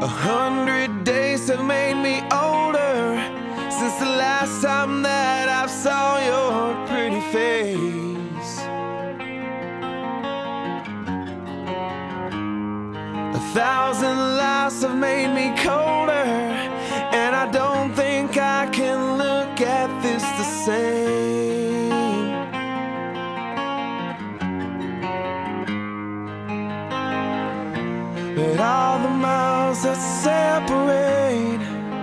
100 days have made me older since the last time that I saw your pretty face. 1,000 lives have made me colder, and I don't think I can look at this the same. But all the miles that separate,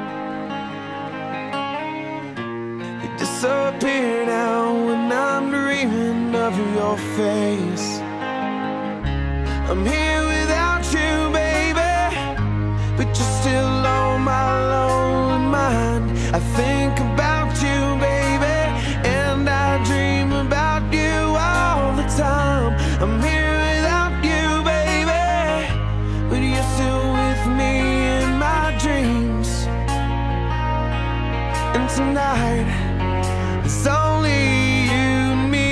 they disappear now when I'm dreaming of your face. I'm here without you, baby, but you're still on my lonely mind. I think about you, baby, and I dream about you all the time. I'm here without you, baby, but you're still with me in my dreams. And tonight, it's only you and me.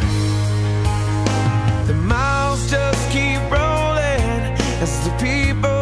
The miles just keep rolling as the people